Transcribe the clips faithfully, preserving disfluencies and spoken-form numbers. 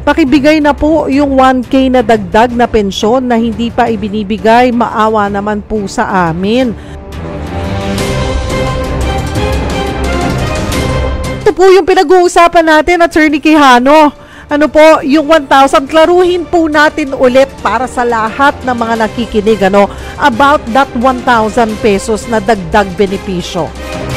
Pakibigay na po yung one K na dagdag na pensyon na hindi pa ibinibigay. Maawa naman po sa amin. Ito po yung pinag-uusapan natin, Attorney Quijano. Ano po, yung one thousand, klaruhin po natin ulit para sa lahat ng mga nakikinig, ano, about that one thousand pesos na dagdag benepisyo.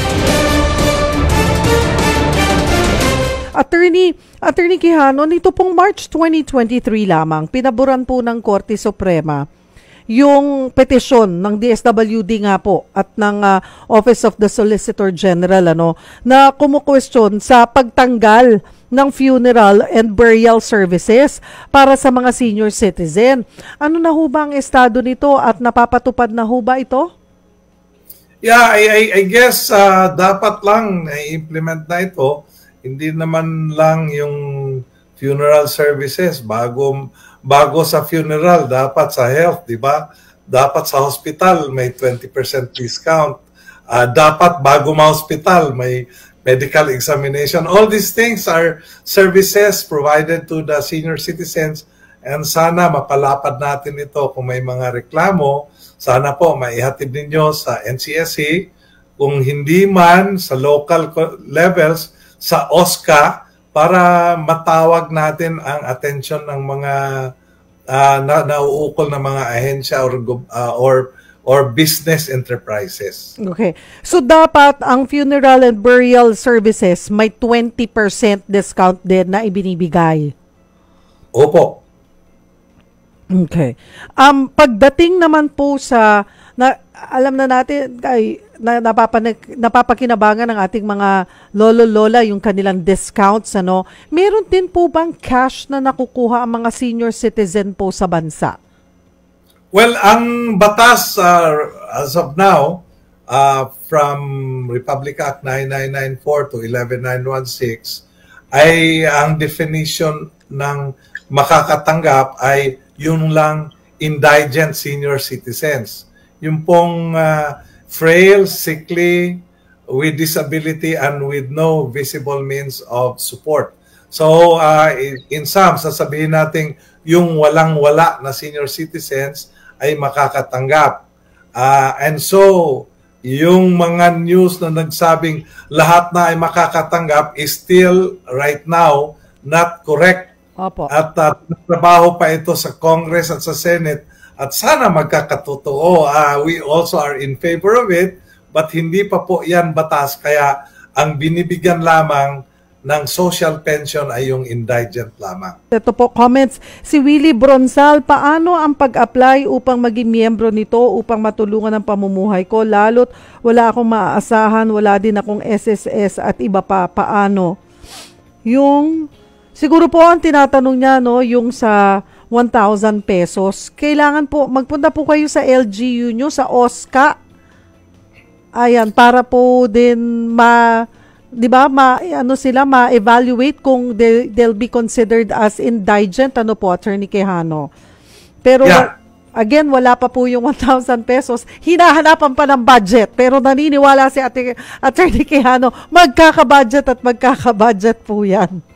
Attorney, Attorney Quijano, nito pong March twenty twenty-three lamang, pinaboran po ng Korte Suprema yung petisyon ng D S W D nga po at ng uh, Office of the Solicitor General, ano, na kumukwestiyon sa pagtanggal ng funeral and burial services para sa mga senior citizen. Ano na ho ba ang estado nito at napapatupad na ho ba ito? Yeah, I, I, I guess uh, dapat lang i-implement na ito. Hindi naman lang yung funeral services. Bago, bago sa funeral, dapat sa health, di ba? Dapat sa hospital, may twenty percent discount. Uh, dapat bago ma-hospital, may medical examination. All these things are services provided to the senior citizens, and sana mapalapad natin ito. Kung may mga reklamo, sana po maihatid ninyo sa N C S C. Kung hindi man sa local levels, sa O S C A, para matawag natin ang atensyon ng mga uh, na nauukol na mga ahensya or, uh, or or business enterprises. Okay. So dapat ang funeral and burial services may twenty percent discount din na ibinibigay. Opo. Okay. Um pagdating naman po sa na, alam na natin kay na napapanig, napapakinabangan ng ating mga lolo-lola yung kanilang discounts, ano. Meron din po bang cash na nakukuha ang mga senior citizen po sa bansa? Well, ang batas uh, as of now, uh, from Republic Act nine nine nine four to eleven nine one six, ay ang definition ng makakatanggap ay yung lang indigent senior citizens. Yung pong uh, frail, sickly, with disability, and with no visible means of support. So, uh, in sum, sasabihin natin yung walang-wala na senior citizens ay makakatanggap. Uh, and so, yung mga news na nagsabing lahat na ay makakatanggap is still, right now, not correct. Opo. At uh, trabaho pa ito sa Congress at sa Senate. At sana magkakatotoo. Uh, we also are in favor of it, but hindi pa po yan batas. Kaya ang binibigyan lamang ng social pension ay yung indigent lamang. Ito po, comments. Si Willie Bronsal, paano ang pag-apply upang maging miyembro nito upang matulungan ang pamumuhay ko? Lalo't wala akong maaasahan, wala din akong S S S at iba pa. Paano? Yung, siguro po ang tinatanong niya, no, yung sa one thousand pesos. Kailangan po, magpunta po kayo sa L G U nyo, sa O S C A. Ayan, para po din ma, di ba, ma, ano sila, ma-evaluate kung they, they'll be considered as indigent, ano po, Attorney Quijano. Pero, yeah. Again, wala pa po yung one thousand pesos. Hinahanapan pa ng budget. Pero naniniwala si Ate, Attorney Quijano, magkaka-budget at magkaka-budget po yan.